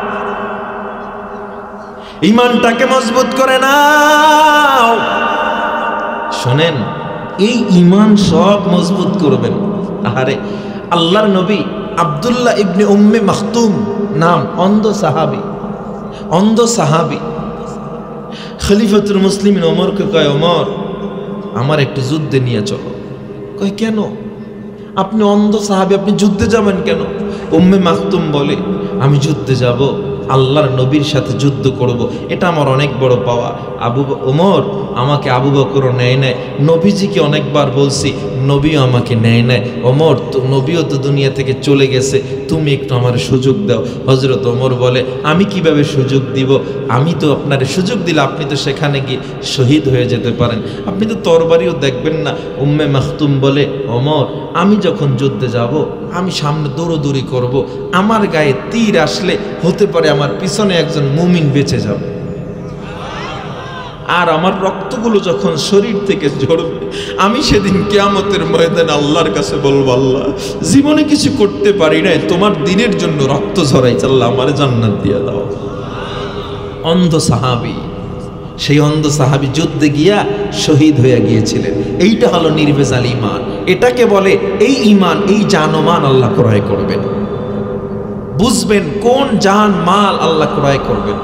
ইমানটাকে মজবুত করে নাও। শোনেন, এই ইমান সব মজবুত করবেন। আরে আল্লাহর নবী আব্দুল্লাহ ইবনে উম্মে মাখতুম নাম, অন্ধ সাহাবী, অন্ধ সাহাবী। খলিফাতুল মুসলিমিন ওমরকে কয়, ওমর আমার একটু যুদ্ধে নিয়ে চলো। কয় কেন? আপনি অন্ধ সাহাবী, আপনি যুদ্ধে যাবেন কেন? উম্মে মাখতুম বলে, আমি যুদ্ধে যাব, আল্লাহর নবীর সাথে যুদ্ধ করব, এটা আমার অনেক বড় পাওয়া। ওমর আমাকে আবু বকরও নেয় নাই, নবীজিকে অনেকবার বলছি, নবীও আমাকে নেয় নাই। ওমর তো নবীও তো দুনিয়া থেকে চলে গেছে, তুমি একটু আমার সুযোগ দাও। হযরত ওমর বলে, আমি কিভাবে সুযোগ দিব? আমি তো আপনার সুযোগ দিলে আপনি তো সেখানে গিয়ে শহীদ হয়ে যেতে পারেন, আপনি তো তরবারিও দেখবেন না। উম্মে মাখতুম বলে, ওমর আমি যখন যুদ্ধে যাব, আমি সামনে দৌড়দৌড়ি করব, আমার গায়ে তীর আসলে হতে পারে আমার পিছনে একজন মুমিন বেঁচে যাবে, আর আমার রক্তগুলো যখন শরীর থেকে ঝরবে, আমি সেদিন কিয়ামতের ময়দানে আল্লাহর কাছে বলবো, আল্লাহ জীবনে কিছু করতে পারি নাই, তোমার দিনের জন্য রক্ত ঝরাই, আল্লাহ আমারে জান্নাত দিয়ে দাও। অন্ধ সাহাবী, সেই অন্ধ সাহাবী যুদ্ধে গিয়া শহীদ হয়ে গিয়েছিলেন। এইটা হলো নির্ভেজাল ঈমান। এটাকে বলে এই ঈমান, এই জানমান আল্লাহ ক্রয় করবেন। বুঝবেন কোন জান মাল আল্লাহ ক্রয় করবেন।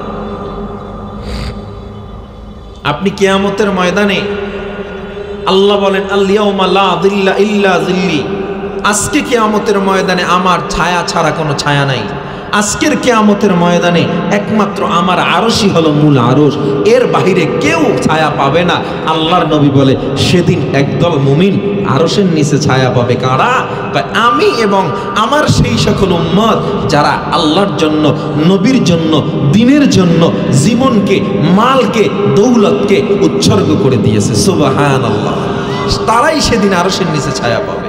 আপনি কিয়ামতের ময়দানে আল্লাহ বলেন, আল-ইয়াউমা লা যিল্লা ইল্লা যিল্লি, আজকে কিয়ামতের ময়দানে আমার ছায়া ছাড়া কোনো ছায়া নাই। আজকের কিয়ামতের ময়দানে একমাত্র আমার আরশই হলো মূল আরশ, এর বাহিরে কেউ ছায়া পাবে না। আল্লাহর নবী বলে, সেদিন একদল মুমিন আরশের নিচে ছায়া পাবে। কারা? আমি এবং আমার সেই সকল উম্মত যারা আল্লাহর জন্য, নবীর জন্য, দ্বীনের জন্য জীবনকে, মালকে, দৌলতকে উৎসর্গ করে দিয়েছে। সুবহানাল্লাহ। তারাই সেদিন আরশের নিচে ছায়া পাবে।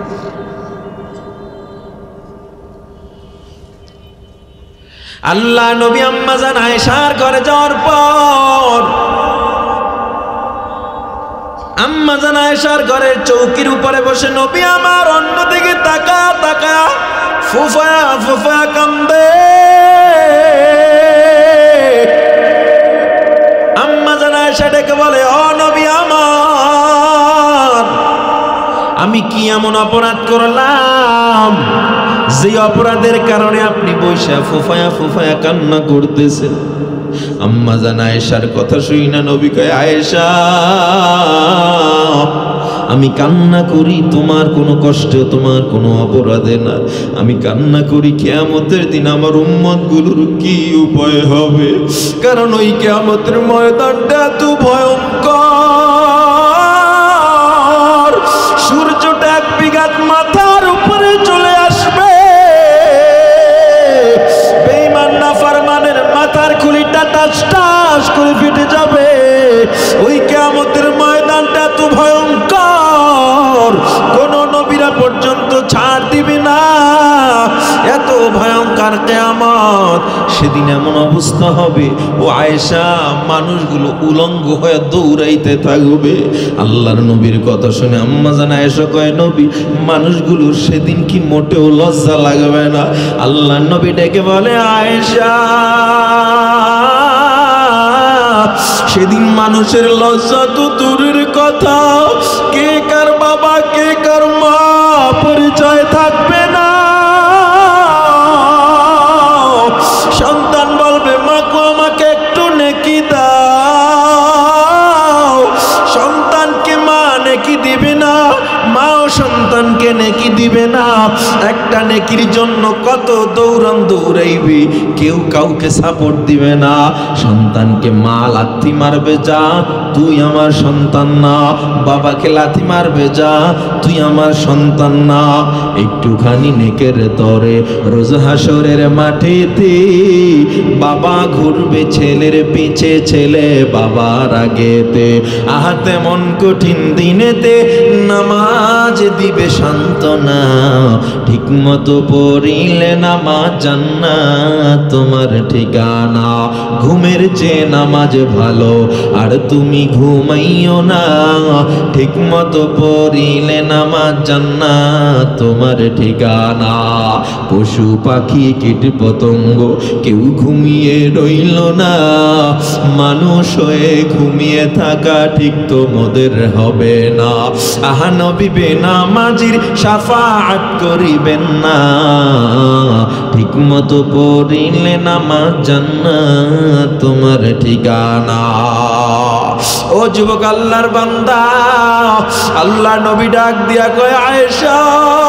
আল্লাহ নবী আম্মা জান আয়েশার ঘরে যাওয়ার পর আম্মা জান আয়েশার ঘরের চৌকির উপরে বসে নবী আমার অন্যদিকে তাকা তাকা ফুফায়া ফুফায়া কান্দে। আম্মা জান আয়েশা ডেকে বলে, ও নবী আমার, আমি কি এমন অপরাধ করলাম যে অপরাধের কারণে আপনি বৈশা ফুফায়া ফুফায়া কান্না করতেছেন? আম্মা জান আয়েশার কথা শুই না নবী কয়, আয়েশা আমি কান্না করি তোমার কোনো কষ্টে, তোমার কোনো অপরাধে না, আমি কান্না করি কিয়ামতের দিন আমার উম্মতগুলোর কি উপায় হবে। কারণ ওই কিয়ামতের ময়দানটা এত ভয়ঙ্কর, সূর্যটা এক বিঘাত মাথার উপরে চলে আসবে, বেঈমান নাফরমানের মাথার খুলিটা টাস টাস করে ফেটে যাবে। ওই কিয়ামতের ময়দানটা এত ভয়ঙ্কর, কোন নবীরা পর্যন্ত ছাড় দিবে না, এত ভয়ঙ্কর কিয়ামত। সেদিন এমন অবস্থা হবে ও আয়েশা, মানুষগুলো উলঙ্গ হয়ে দৌড়াইতে থাকবে। আল্লাহর নবীর কথা শুনে আম্মা জান আয়েশা কয়, নবী, মানুষগুলোর সেদিন কি মোটেও লজ্জা লাগবে না? আল্লাহর নবী ডেকে বলে, আয়েশা, সেদিন মানুষের লজ্জা তো দূরের কথা, কে কার বাবা কে কার মা পরিচয় থাকবে না। সন্তান বলবে, মা গো আমাকে একটু নেকি দাও। সন্তানকে মা নেকি দিবে না, মাও সন্তানকে নেকি দিবে না। একটা নেকির জন্য কত দৌড়াইবি, কেউ কাউকে সাপোর্ট দিবে না। সন্তানকে মা লাথি মারবে, যা তুই আমার সন্তান না। বাবাকে লাথি মারবে, যা তুই আমার সন্তান না। একটুখানি নেকের তরে রোজ হাসরের মাঠেতে বাবা ঘুরবে ছেলের পিছে, ছেলে বাবার আগেতে। আহাতে মন কঠিন দিনেতে নামাজ দিবে সান্ত্বনা, ঠিক মতো পড়িলে নামাজ জান্নাত তোমার ঠিকানা। ঘুমের চেয়ে নামাজ ভালো, আর তুমি ঘুমাইও না, ঠিক মতো পড়িলে নামাজ জান্নাত তোমার ঠিকানা। পশু পাখি কীট পতঙ্গ কেউ ঘুমিয়ে রইল না, মানুষ হয়ে ঘুমিয়ে থাকা ঠিক তোমাদের হবে না। আহা নবী বেনামাজির শাফাআত করিবেন না, ঠিক মতো পড়িলে নামাজ জান্নাত তোমার ঠিকানা। ও যুবক আল্লাহর বান্দা, আল্লাহ নবী ডাক দিয়া কয়, আয়েশা,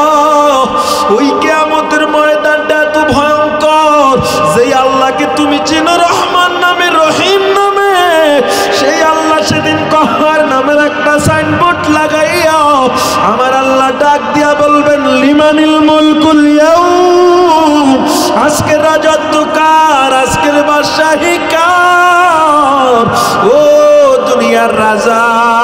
ওই কিয়ামতের ময়দানটা এত ভয়ঙ্কর, যেই আল্লাহকে তুমি চেনো রহমান নামে, রহিম নামে, সেই আল্লাহ সেদিন কহার নামের একটা সাইনবোর্ড লাগাইয়া আমার আল্লাহ ডাক দিয়া বলবেন, লিমানিল মুলকুল ইয়াউম, আজকের রাজত্ব কার, আজকের বাদশাহী কার? ও দুনিয়ার রাজা,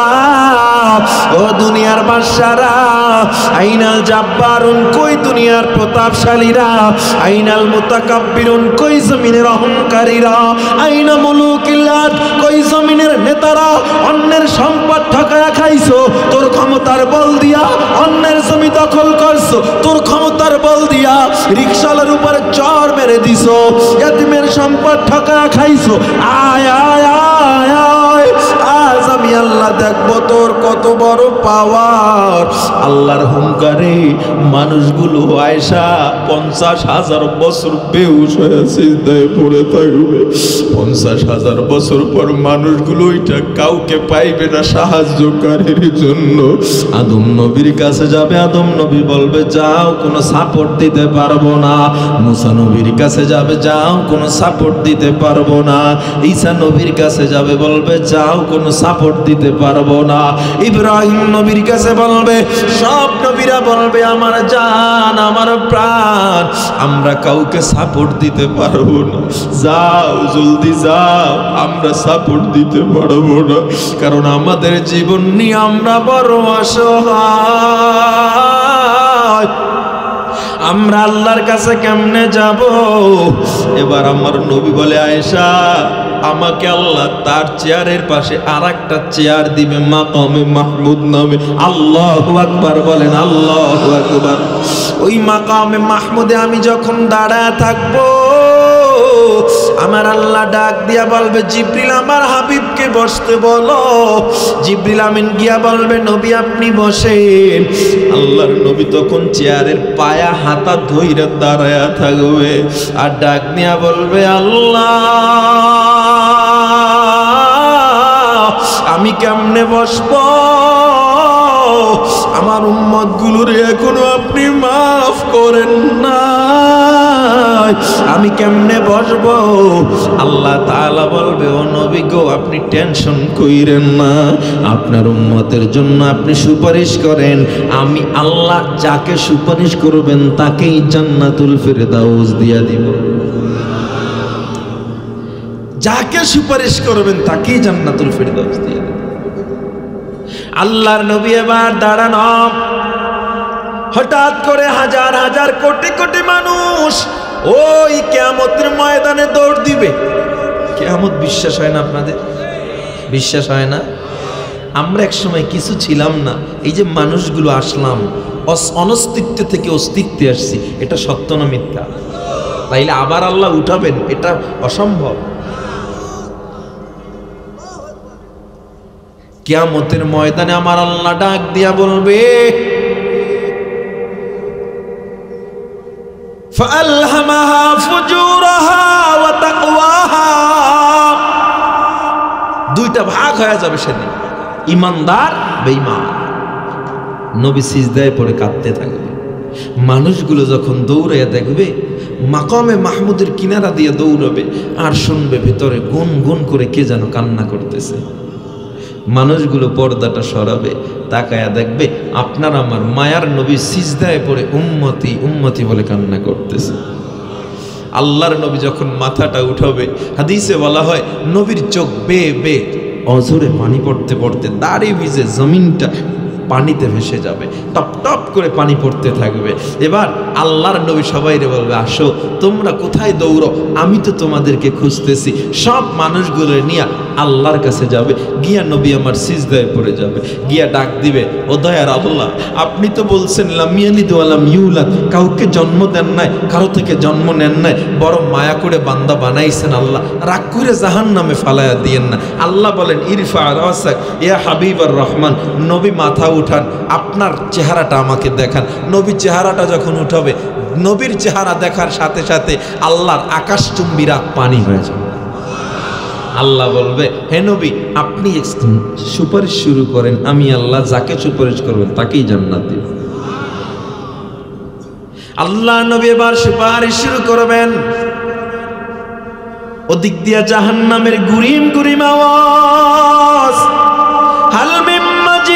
ও দুনিয়ার বাদশারা, আইনাল জাব্বারুন, কই দুনিয়ার প্রতাপশালীরা? আইনাল মুতাকাব্বিরুন, কই জমিনের অহংকারীরা? আইনা মুলুকিল আরদ, কই জমিনের নেতারা? অন্যের সম্পদ ঠকায়া খাইছো, তোর ক্ষমতার বল দিয়া অন্যের জমি দখল করছো, তোর ক্ষমতার বল দিয়া রিকশালার উপর চড় মেরে দিছো, ইয়াতিমের সম্পদ ঠকায়া খাইছো। আয় আয় আয় আয়, আজ আমি আল্লাহ দেখবো তোর কত বড় পাওয়ার। আল্লাহর হুঙ্কারে মানুষগুলো আয়েশা 50,000 বছর বেহুশ হয়ে সিজদায় পড়ে থাকবে। 50,000 বছর পর মানুষগুলো ওইটা কাউকে পাইবে না সাহায্যকারীর জন্য। আদম নবীর কাছে যাবে, আদম নবী বলবে, যাও, কোনো সাপোর্ট দিতে পারবো না। মুসা নবীর কাছে যাবে, যাও, কোনো সাপোর্ট দিতে পারবো না। ঈসা নবীর কাছে যাবে, বলবে, যাও, কোনো সাপোর্ট দিতে পারবো না। ইব্রাহিম নবীর কাছে বলবে, সব নবীরা বলবে, আমার জান, আমার প্রাণ, আমরা কাউকে সাপোর্ট দিতে পারবো না। যাও, জলদি যাও, আমরা সাপোর্ট দিতে পারবো না, কারণ আমাদের জীবন নিয়ে আমরা বড় অসহায়। আমরা আল্লাহর কাছে কেমনে যাব? এবার আমার নবী বলে, আয়েশা, আমাকে আল্লাহ তার চেয়ারের পাশে আর একটা চেয়ার দিবে, মাকামে মাহমুদ নামে। আল্লাহু আকবার বলেন, আল্লাহু আকবার। ওই মাকামে মাহমুদে আমি যখন দাঁড়ায় থাকবো, আমার আল্লাহ ডাক দিয়া বলবে, জিবরিল, আমার হাবিবকে বসতে বলো। জিবরিল আমিন গিয়া বলবে, নবী আপনি বসেন। আল্লাহর নবী তখন চেয়ারের পায়া হাতা ধইরা দাঁড়ায়া থাকবে, আর ডাক দিয়া বলবে, আল্লাহ, আমি কেমনে বসবো? আমার উম্মত গুলোর এখনো আপনি মাফ করেন না, আমি কেমনে বসবো? আল্লাহ তাআলা বলবে, ও নবী গো, আপনি টেনশন কইরেন না, আপনার উম্মতের জন্য আপনি সুপারিশ করেন, আমি আল্লাহ যাকে সুপারিশ করবেন তাকেই জান্নাতুল ফিরদাউস দিয়া দিব। যাকে সুপারিশ করবেন তাকেই জান্নাতুল ফিরদাউস দিয়া দিব। আল্লাহর নবী এবার দাঁড়ানো, হঠাৎ করে হাজার হাজার কোটি কোটি মানুষ ওই কিয়ামতের ময়দানে দৌড় দিবে। কিয়ামত বিশ্বাস হয় না আপনাদের? বিশ্বাস হয় না? আমরা এক সময় কিছু ছিলাম না, এই যে মানুষগুলো আসলাম, অনস্তিত্ব থেকে অস্তিত্বে আসছি, এটা সত্য না মিথ্যা? তাইলে আবার আল্লাহ উঠাবেন, এটা অসম্ভব। কিয়ামতের ময়দানে আমার আল্লাহ ডাক দিয়া বলবে, ফাআলহামাহা ফুজুরাহা ওয়া তাকওয়াহা। দুইটা ভাগ হয়ে যাবে সেদিন, ইমানদার বেঈমান। নবী সিজদায় পড়ে কাঁদতে থাকবে। মানুষগুলো যখন দৌড়াইয়া দেখবে, মাকামে মাহমুদের কিনারা দিয়ে দৌড়াবে আর শুনবে ভিতরে গুন গুন করে কে যেন কান্না করতেছে। মানুষগুলো পর্দাটা সরাবে, তাকায়া দেখবে আপনার আমার মায়ার নবী সিজদায় পড়ে উম্মতি উম্মতি বলে কান্না করতেছে। আল্লাহর নবী যখন মাথাটা উঠাবে, হাদিসে বলা হয় নবীর চোখ বেয়ে বেয়ে অঝরে পানি পড়তে পড়তে দাড়ি ভিজে জমিনটা পানিতে ভেসে যাবে, টপ টপ করে পানি পড়তে থাকবে। এবার আল্লাহর নবী সবাইরে বলবে, আসো তোমরা কোথায় দৌড়ো, আমি তো তোমাদেরকে খুঁজতেছি। সব মানুষগুলো নিয়ে আল্লাহর কাছে যাবে, গিয়া নবী আমার সিজদায় পড়ে যাবে, গিয়া ডাক দিবে, ও দয়ার আল্লাহ, আপনি তো বলছেন লাম ইয়ালিদ ওয়া লাম ইউলাদ, কাউকে জন্ম দেন নাই, কারো থেকে জন্ম নেন নাই, বড় মায়া করে বান্দা বানাইছেন আল্লাহ, রাগ করে জাহান্নামে ফালায়া দিয়েন না। আল্লাহ বলেন, ইরফা রাসাক ইয়া হাবিবার রহমান, নবী মাথা উঠান, আপনার চেহারাটা আমাকে দেখান। নবী চেহারাটা যখন উঠাবে, নবীর চেহারা দেখার সাথে সাথে আল্লাহর আকাশচুম্বী রাগ পানি হয়ে যাবে। আল্লাহ বলবে, হে নবী আপনি সুপারিশ শুরু করেন, আমি আল্লাহ যাকে সুপারিশ করবেন তাকেই জান্নাত দিব। আল্লাহ নবী এবার সুপারিশ শুরু করবেন। ওদিক দিয়া জাহান্নামের গুরিম গুরিম আওয়াজ, হাল মিন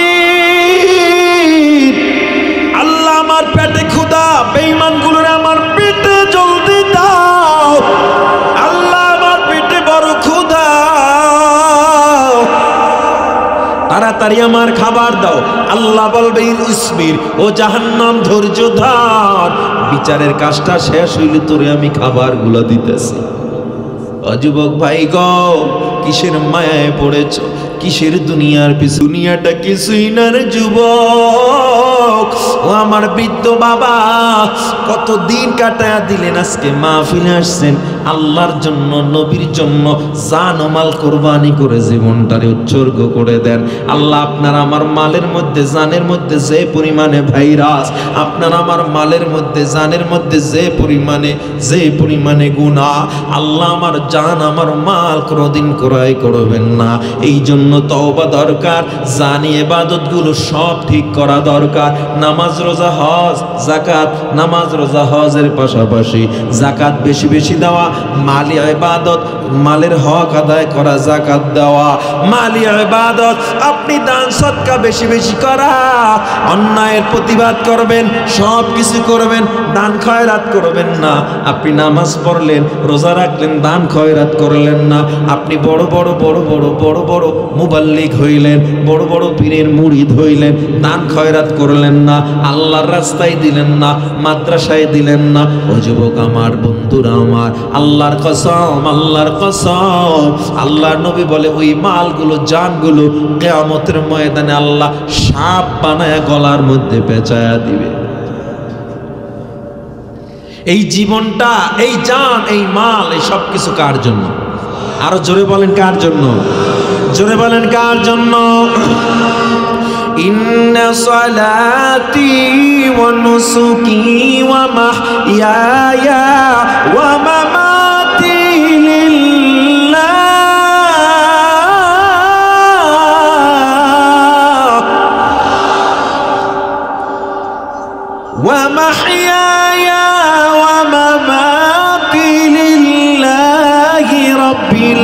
মাজিদ, আল্লাহ আমার পেটে ক্ষুধা, বেঈমানগুলোরে আমার পেটে জলদি দাও, আল্লাহ আমার পেটে বড় ক্ষুধা, তাড়াতাড়ি আমার খাবার দাও। আল্লাহ বলবে, ইসবির, ও জাহান্নাম ধৈর্য ধর, বিচারের কাজটা শেষ হইলে তোরে আমি খাবারগুলো দিতেছি। যুবক ভাই গো, কিসের মায়ায় পড়েছ, কিসের দুনিয়ার পিছু, দুনিয়াটা কিছুই না রে যুবক। ও আমার বৃদ্ধ বাবা, কত দিন কাটায়া দিলেন, আজকে মাহফিলে আসছেন, আল্লাহর জন্য নবীর জন্য জান ও মাল কোরবানি করে জীবনটারে উৎসর্গ করে দেন। আল্লাহ আপনার আমার মালের মধ্যে জানের মধ্যে যে পরিমাণে ভাইরাস, আপনার আমার মালের মধ্যে জানের মধ্যে যে পরিমাণে গুনাহ, আল্লাহ আমার জান আমার মাল কোনোদিন ক্রয় করবেন না। এই জন্য তওবা দরকার, জানি ইবাদতগুলো সব ঠিক করা দরকার। নামাজ রোজা হজ যাকাত, নামাজ রোজা হজের পাশাপাশি যাকাত বেশি বেশি দেওয়া, মালি ইবাদত, মালের হক আদায় করা, যাকাত দেওয়া মালি ইবাদত। আপনি দান সদকা বেশি বেশি করা, অন্যায়ের প্রতিবাদ করবেন, সব কিছু করবেন, দান খয়রাত করবেন না। আপনি নামাজ পড়লেন, রোজা রাখলেন, দান খয়রাত করলেন না। আপনি বড় বড় মুবাল্লিগ হইলেন, বড় বড় পীরের মুরিদ হইলেন, দান খয়রাত করলেন না, আল্লাহর রাস্তায় দিলেন না, মাদ্রাসায় দিলেন না। ও যুবক আমার, বন্ধুরা আমার, আল্লাহর কসম, আল্লাহর কসম, আল্লাহর নবী বলে ওই মালগুলো, জানগুলো কিয়ামতের ময়দানে আল্লাহ সাপ বানায় গলার মধ্যে পেঁচায়া দিবে। এই জীবনটা, এই জান, এই মাল, এই সব কিছু কার জন্য? আরো জোরে বলেন, কার জন্য? জোরে বলেন, কার জন্য? ইন্না সালাতি ওয়া নুসুকি ওয়া মাহইয়ায়া ওয়া মামাতি লিল্লাহ ওয়া মাহইয়ায়া ওয়া মামাতি লিল্লাহি রাব্বিল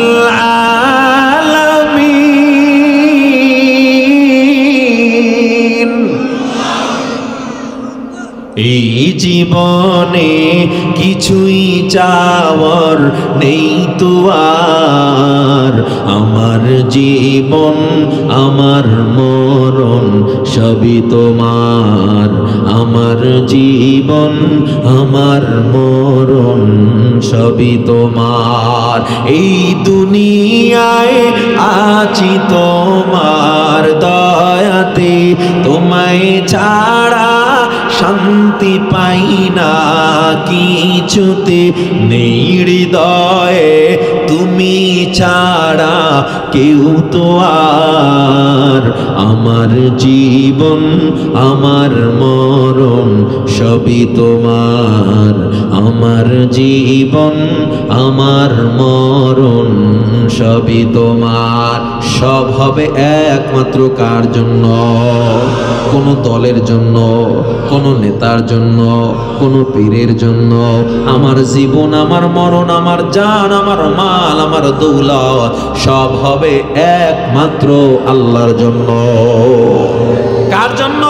এই জীবনে কিছুই চাওয়ার নেই তো আর। আমার জীবন আমার মরণ সবই তোমার, আমার জীবন আমার মরণ সবই তোমার। এই দুনিয়ায় আছি তোমার দয়াতে, তোমায় ছাড়া শান্তি পাই না কিছুতে, নেই হৃদয়ে তুমি ছাড়া কেউ তো আর। আমার জীবন আমার মরণ সবই তোমার, আমার জীবন আমার মরণ সবই তোমার। সব হবে একমাত্র কার জন্য? কোন দলের জন্য, কোন নেতার জন্য, কোন পীরের জন্য? আমার জীবন আমার মরণ, আমার জান আমার মাল আমার দৌলত সব হবে একমাত্র আল্লাহর জন্য। কার জন্য?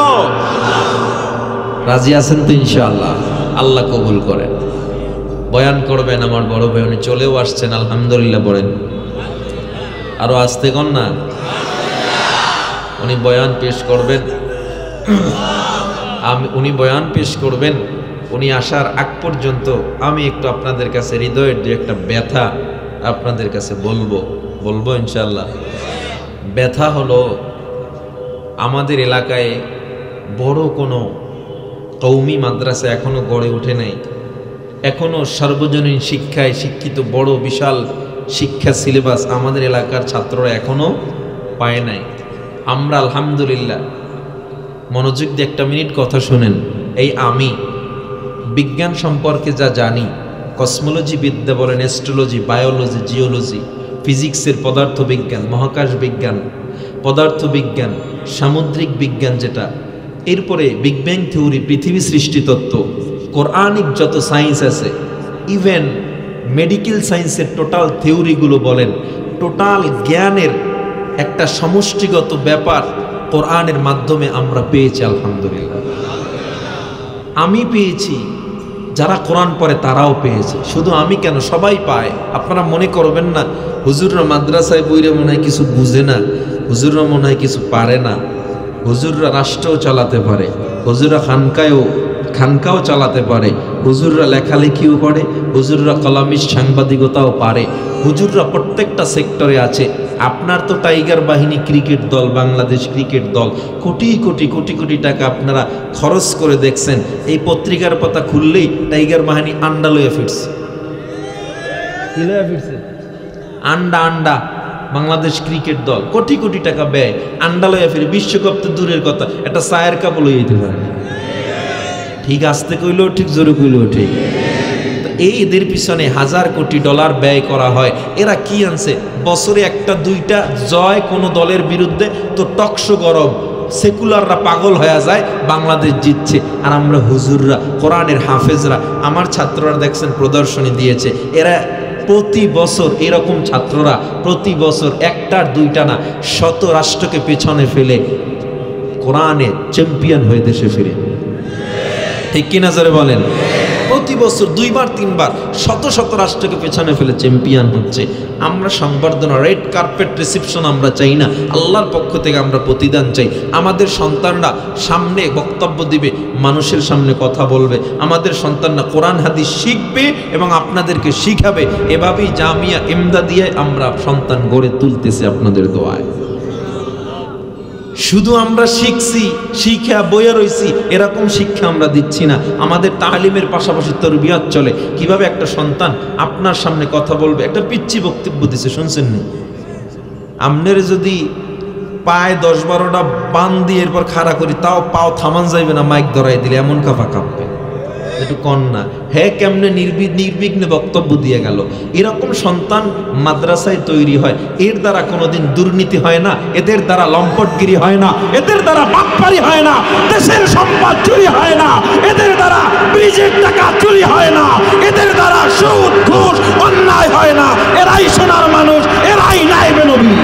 রাজি আছেন তো ইনশাআল্লাহ? আল্লাহ কবুল করেন। বয়ান করবেন আমার বড় ভাই, উনি চলেও আসছেন, আলহামদুলিল্লাহ বলেন। আরো আসতে কন না। উনি বয়ান পেশ করবেন, উনি বয়ান পেশ করবেন। উনি আসার আগ পর্যন্ত আমি একটু আপনাদের কাছে হৃদয়ের যে একটা ব্যথা আপনাদের কাছে বলবো ইনশাআল্লাহ। ব্যথা হলো আমাদের এলাকায় বড় কোনো কওমি মাদ্রাসা এখনো গড়ে ওঠে নাই, এখনো সার্বজনীন শিক্ষায় শিক্ষিত বড় বিশাল শিক্ষা সিলেবাস আমাদের এলাকার ছাত্ররা এখনো পায় নাই। আমরা আলহামদুলিল্লাহ, মনোযোগ দিয়ে একটা মিনিট কথা শুনেন। এই আমি বিজ্ঞান সম্পর্কে যা জানি, কসমোলজি বিদ্যা বলেন, অ্যাস্ট্রোলজি, বায়োলজি, জিওলজি, ফিজিক্সের পদার্থ বিজ্ঞান, মহাকাশ বিজ্ঞান, পদার্থ বিজ্ঞান, সামুদ্রিক বিজ্ঞান যেটা, এরপরে বিগ ব্যাং থিওরি, পৃথিবী সৃষ্টি তত্ত্ব, কোরআনিক যত সায়েন্স আছে, ইভেন মেডিকেল সায়েন্সের টোটাল থিওরিগুলো বলেন, টোটাল জ্ঞানের একটা সমষ্টিগত ব্যাপার কোরআনের মাধ্যমে আমরা পেয়েছি আলহামদুলিল্লাহ। আমি পেয়েছি, যারা কোরআন পড়ে তারাও পেয়েছে। শুধু আমি কেন, সবাই পায়। আপনারা মনে করবেন না হুজুররা মাদ্রাসায় বইরে মনে হয় কিছু বুঝে না, হুজুররা মনে হয় কিছু পারে না। হুজুররা রাষ্ট্রও চালাতে পারে, হুজুররা খানকাও চালাতে পারে, হুজুররা লেখালেখিও করে, হুজুররা কলামিস্ট সাংবাদিকতাও পারে, হুজুররা প্রত্যেকটা সেক্টরে আছে। আপনার তো টাইগার বাহিনী ক্রিকেট দল, বাংলাদেশ ক্রিকেট দল, কোটি কোটি কোটি কোটি টাকা আপনারা খরচ করে দেখছেন। এই পত্রিকার পাতা খুললেই টাইগার বাহিনী আন্ডা লয়ে ফিরছে। কি লয়ে ফিরছে? আন্ডা। বাংলাদেশ ক্রিকেট দল কোটি কোটি টাকা ব্যয়, আন্ডা লয়ে ফিরে। বিশ্বকাপ তো দূরের কথা, একটা চায়ের কাপ লইয়া যেতে পারে। ঠিক আসতে কইলেও ঠিক, জোরে কইলেও ঠিক। এই এদের পিছনে হাজার কোটি ডলার ব্যয় করা হয়। এরা কি আনছে? বছরে একটা দুইটা জয় কোনো দলের বিরুদ্ধে তো টকশো গরম, সেকুলাররা পাগল হয়ে যায় বাংলাদেশ জিতছে। আর আমরা হুজুররা, কোরআনের হাফেজরা, আমার ছাত্ররা দেখছেন প্রদর্শনী দিয়েছে। এরা প্রতি বছর এরকম ছাত্ররা প্রতি বছর একটার দুইটা না, শত রাষ্ট্রকে পেছনে ফেলে কোরআনে চ্যাম্পিয়ন হয়ে দেশে ফিরে। ঠিক কিনা জোরে বলেন? প্রতি বছর দুইবার তিনবার শত শত রাষ্ট্রকে পেছনে ফেলে চ্যাম্পিয়ন হচ্ছে। আমরা সংবর্ধনা, রেড কার্পেট রিসেপশন আমরা চাই না, আল্লাহর পক্ষ থেকে আমরা প্রতিদান চাই। আমাদের সন্তানরা সামনে বক্তব্য দিবে, মানুষের সামনে কথা বলবে, আমাদের সন্তানরা কোরআন হাদিস শিখবে এবং আপনাদেরকে শিখাবে। এভাবেই জামিয়া ইমদাদিয়ায় আমরা সন্তান গড়ে তুলতেছি আপনাদের দোয়ায়। শুধু আমরা শিখছি, শিক্ষা বইয়ে রইছি, এরকম শিক্ষা আমরা দিচ্ছি না। আমাদের তালিমের পাশাপাশি তরবিয়ত চলে। কিভাবে একটা সন্তান আপনার সামনে কথা বলবে? একটা পিচ্ছি বক্তব্য দিছে, শুনছেন নি? আমনের যদি পায়ে 10-12টা বান দিয়ে এরপর খাড়া করি, তাও পাও থামান যাইবে না, মাইক ধরাই দিলে এমন কাফা কাঁপবে। একটু কন্যা হ্যাঁ কেমনে নির্বিঘ্নে বক্তব্য দিয়ে গেল। এরকম সন্তান মাদ্রাসায় তৈরি হয়। এর দ্বারা কোনোদিন দুর্নীতি হয় না, এদের দ্বারা লম্পটগিরি হয় না, এদের দ্বারা বাটপারি হয় না, দেশের সম্পদ চুরি হয় না, এদের দ্বারা ব্রিজের টাকা চুরি হয় না, এদের দ্বারা সুদ ঘুষ অন্যায় হয় না। এরাই সোনার মানুষ, এরাই নায়েবে নবী।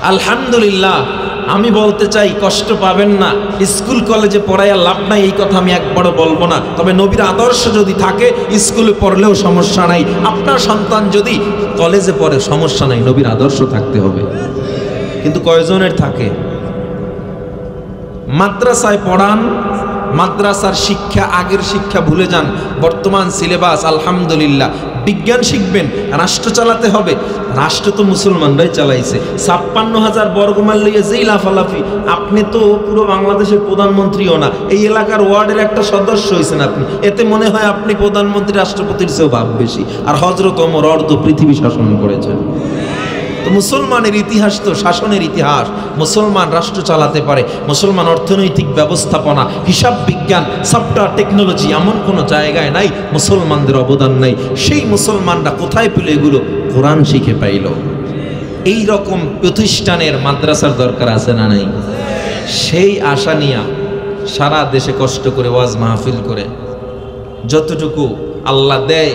আলহামদুলিল্লাহ। আমি বলতে চাই কষ্ট পাবেন না, স্কুল কলেজে পড়াইয়া লাভ নাই এই কথা আমি একবারও বলবো না। তবে নবীর আদর্শ যদি থাকে স্কুলে পড়লেও সমস্যা নাই, আপনার সন্তান যদি কলেজে পড়ে সমস্যা নাই, নবীর আদর্শ থাকতে হবে। কিন্তু কয়জনের থাকে? মাদ্রাসায় পড়ান, মাদ্রাসার শিক্ষা আগের শিক্ষা ভুলে যান। বর্তমান সিলেবাস আলহামদুলিল্লাহ, বিজ্ঞান শিখবেন, রাষ্ট্র চালাতে হবে। রাষ্ট্র তো মুসলমানরাই চালাইছে। 56,000 বর্গমাইল লইয়ে যেই লাফালাফি, আপনি তো পুরো বাংলাদেশের প্রধানমন্ত্রীও না, এই এলাকার ওয়ার্ডের একটা সদস্য হয়েছেন আপনি। এতে মনে হয় আপনি প্রধানমন্ত্রী রাষ্ট্রপতির চেয়েও ভাব বেশি। আর হযরত ওমর অর্ধ পৃথিবী শাসন করেছেন। তো মুসলমানের ইতিহাস তো শাসনের ইতিহাস। মুসলমান রাষ্ট্র চালাতে পারে, মুসলমান অর্থনৈতিক ব্যবস্থাপনা, হিসাব বিজ্ঞান, সফটওয়্যার টেকনোলজি, এমন কোনো জায়গায় নাই মুসলমানদের অবদান নাই। সেই মুসলমানরা কোথায় পেল এগুলো? কোরআন শিখে পাইল। এই রকম প্রতিষ্ঠানের মাদ্রাসার দরকার আছে না নাই? সেই আশা নিয়া সারা দেশে কষ্ট করে ওয়াজ মাহফিল করে যতটুকু আল্লাহ দেয়,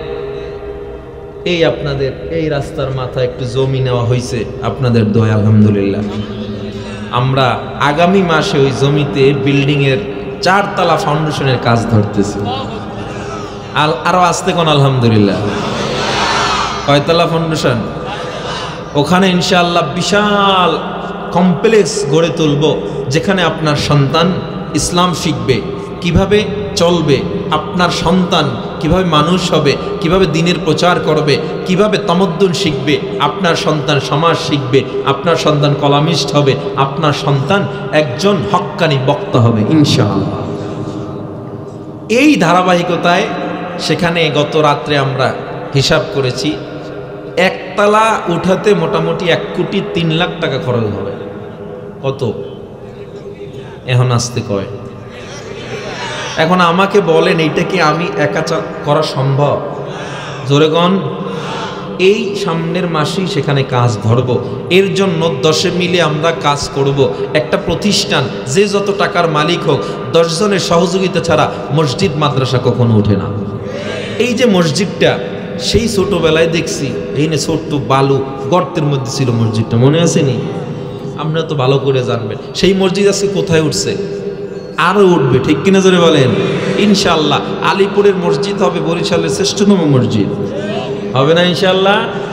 এই আপনাদের এই রাস্তার মাথায় একটু জমি নেওয়া হয়েছে আপনাদের দোয়া, আলহামদুলিল্লাহ। আমরা আগামী মাসে ওই জমিতে বিল্ডিং এর 4 তলা ফাউন্ডেশনের কাজ ধরতেছি। আরো আসতে কোন আলহামদুলিল্লাহ। কয়তলা ফাউন্ডেশন? ওখানে ইনশাআল্লাহ বিশাল কমপ্লেক্স গড়ে তুলব, যেখানে আপনার সন্তান ইসলাম শিখবে, কিভাবে চলবে, আপনার সন্তান কিভাবে মানুষ হবে, কিভাবে দ্বীনের প্রচার করবে, কিভাবে তামাদ্দুন শিখবে, আপনার সন্তান সমাজ শিখবে, আপনার সন্তান কলামিস্ট হবে, আপনার সন্তান একজন হক্কানি বক্তা হবে ইনশাআল্লাহ। এই ধারাবাহিকতায় সেখানে গত রাত্রে আমরা হিসাব করেছি, একতলা উঠাতে মোটামুটি 1,03,00,000 টাকা খরচ হবে। কত? এখন আসতে কয়। এখন আমাকে বলেন, এইটা কি আমি একা করা সম্ভব? জোরেগণ। এই সামনের মাসেই সেখানে কাজ ধরব। এর জন্য 10 মিলে আমরা কাজ করব। একটা প্রতিষ্ঠান যে যত টাকার মালিক হোক, 10 জনের সহযোগিতা ছাড়া মসজিদ মাদ্রাসা কখনো ওঠে না। এই যে মসজিদটা, সেই ছোটবেলায় দেখছি এই না ছোট্ট বালু গর্তের মধ্যে ছিল মসজিদটা, মনে আসেনি? আপনারা তো ভালো করে জানবেন সেই মসজিদ আজকে কোথায় উঠছে, আরো উঠবে, ঠিক কিনা জোরে বলেন? ইনশাআল্লাহ আলিপুরের মসজিদ হবে বরিশালের শ্রেষ্ঠতম মসজিদ, হবে না ইনশাআল্লাহ?